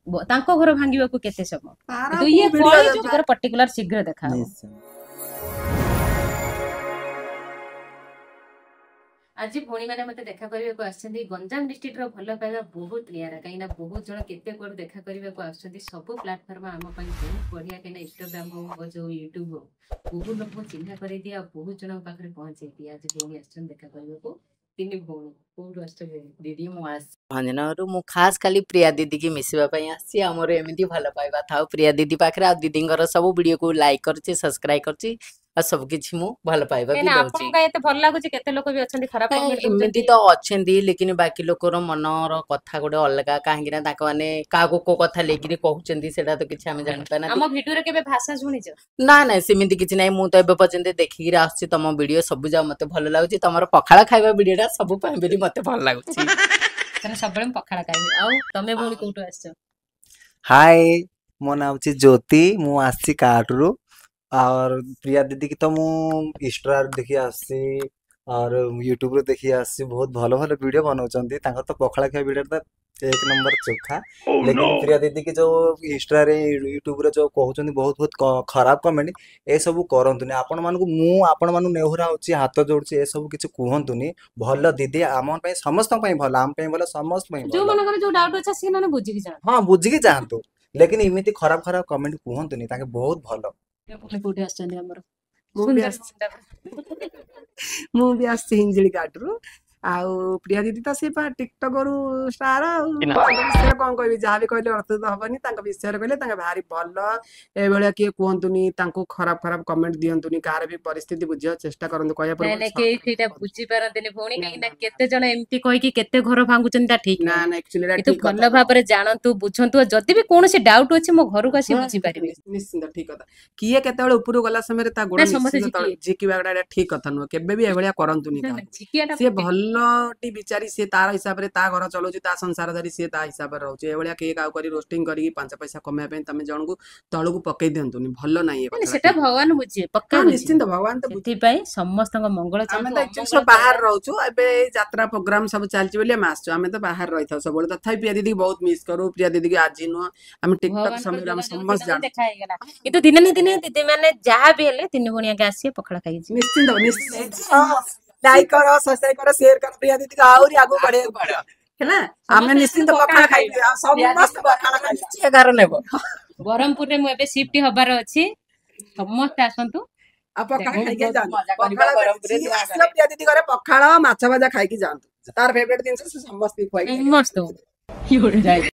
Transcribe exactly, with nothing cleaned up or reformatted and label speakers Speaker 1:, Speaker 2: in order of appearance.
Speaker 1: तांको घर भांगिबा को केते समय
Speaker 2: तारा
Speaker 1: तो ये
Speaker 2: को वीडियो
Speaker 1: कॉलेज जो पर्टिकुलर शीघ्र देखा आज भौणी मैंने मत देखा करने को आसछन्ती गंजाम डिस्ट्रिक्ट रो भल पाइबा बहुत नियारा कहीं बहुत जन केते कोड देखा करने को आसछन्ती सब प्लेटफॉर्म आम पई बहुत बढ़िया कहीं इंस्टाग्राम हो जो यूट्यूब हो बहुत लोग चिन्हा कर दिया बहुत जन पाखरे पहुंचे दिया आज भौणी आसछन देखा करने को तीन भौणी कोड आसछ दीदी मु आस
Speaker 3: भंजनरु मु खास खाली प्रिया दीदी की मिसवा पई आसी हमर एमिति भल पाइबा थाउ प्रिया दीदी पाखरे आ दीदींगर सब वीडियो को लाइक करछि सब्सक्राइब करछि आ सब किछि मु भल पाइबा भी दउछि
Speaker 1: आपन का एते भल लागुछि केते लोक भी अछन्ती खराब कमेंट
Speaker 3: एमिति तो अछन्ती लेकिन बाकी लोकर मनर कथा गोटे अलगा काहेकि ना ताको माने कागो को कथा लेकिन कहउछन्ती सेटा तो किछि हम जानि पाना
Speaker 1: हम वीडियो रे केबे भाषा सुनिछ
Speaker 3: ना ना सेमिति किछि नै मु तो एबे पर्यंत देखि रा आछि तम वीडियो सब जा मते भल लागुछि तमर पखाळा खाइबा वीडियोटा सब पय बेली मते भल लागुछि
Speaker 1: तने सबले पखाळा खाइबी आ तमे बोली कोटो आछो
Speaker 4: हाय मो नाम छी ज्योति मु आछि काटरू और प्रिया दीदी की तो मु इंस्टा देखि आसी और यूट्यूब रे देखि आसी बहुत भलो भलो वीडियो बनाउचंती तांकर तो पखळा खाइ वीडियो त एक नंबर चोखा oh, लेकिन no. प्रिया दीदी की जो इंस्टा रे यूट्यूब रे जो कहउचंती बहुत बहुत खराब कमेंट ए सब करंतुनी आपण मानकु मु आपण मानु नेहुरा होची हाथ जोडची ए सब किछ कुहंतुनी भलो दीदी आमन पय समस्त पय भलो आम पय भलो समस्त पय
Speaker 1: जो मन करे जो डाउट अछि से न बुझी कि जा
Speaker 4: हां बुझी कि जानतु लेकिन इमिति खराब खराब कमेंट कुहंतुनी ताके बहुत भलो
Speaker 1: कोठी आछन हमर
Speaker 2: मु भी आस मु भी आस हिंजली काटरू आउ प्रिया दीदी तो से टिकटक रु स्टार विषय कौन कह जहाँ भी कहले अर्थ तो हबनी विषय कहले भारी भल ए भाया किए कहतुनी खराब खराब कमेंट दिंतुनी कार भी परिस्थिति बुझा चेष्टा करंतु कहया
Speaker 1: बुझी पारंतनी भौणी कहीं केते जण एम्ति कहि कि केते घर भांगुचन ता ठीक
Speaker 2: ना ना एक्चुअली
Speaker 1: तो भल भाबरे जानंतु बुझंतु जदी भी कोनोसी डाउट अछि मो घर को आसी बुझी पारिबे
Speaker 2: निश्चित ठीक कथा किए केते बेले ऊपर गला समय ता गुण निश्चित जिकिबा गडा ठीक कथा न केबे भी ए भलिया करंतुनी से भल टी बिचारी से तार हिसाब रे ता घर चलोची ता संसार धरी से ता हिसाब रे रहउची ए भलिया के काउ करी रोस्टिंग करी पांच पैसा कमाय पे तमे जणकु तळकु पकई देंतुनी भलो नाही ए
Speaker 1: कथा सेटा भगवान बुझे पक्का
Speaker 2: निश्चित भगवान तो
Speaker 1: बुद्धि पई समस्त मंगल
Speaker 2: हम तो एक्चुअली बाहर रहउछु एबे यात्रा प्रोग्राम सब चलची बोली हम आसछु हम तो बाहर रहिथौ सब बोले तथापि प्रिया दीदी बहुत मिस करू प्रिया दीदी के आज न हम टिकटॉक समय हम समस्त जान
Speaker 1: देखाई गेला किंतु दिन न दिन दीदी माने जहा भी हेले तीन भणिया के आसी पखड़ा खाई
Speaker 2: निश्चित निश्चित लाइक करो सब्सक्राइब करो शेयर करो प्रिया दीदी का और आगू बढ़े है ना हमने निश्चित पखड़ा खाई सब मस्त पखड़ा खाई
Speaker 1: एगार लेबो बरहमपुर रे मु एबे शिफ्ट हबार अछि समस्त आसंतु
Speaker 2: आ पखड़ा खाई के जान पखड़ा बरहमपुर रे असला प्रिया दीदी करे पखड़ा माछ भाजा खाई के जान तार फेवरेट दिन से समस्त खुआई
Speaker 1: मस्त